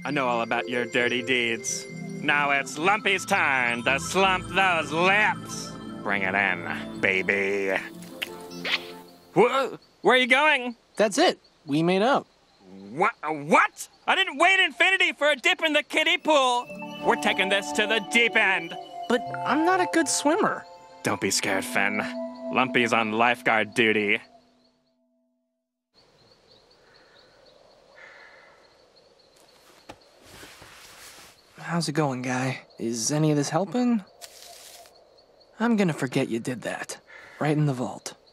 I know all about your dirty deeds. Now it's Lumpy's turn to slump those lips. Bring it in, baby. Whoa, where are you going? That's it. We made up. What? What? I didn't wait infinity for a dip in the kiddie pool. We're taking this to the deep end. But I'm not a good swimmer. Don't be scared, Finn. Lumpy's on lifeguard duty. How's it going, guy? Is any of this helping? I'm gonna forget you did that. Right in the vault.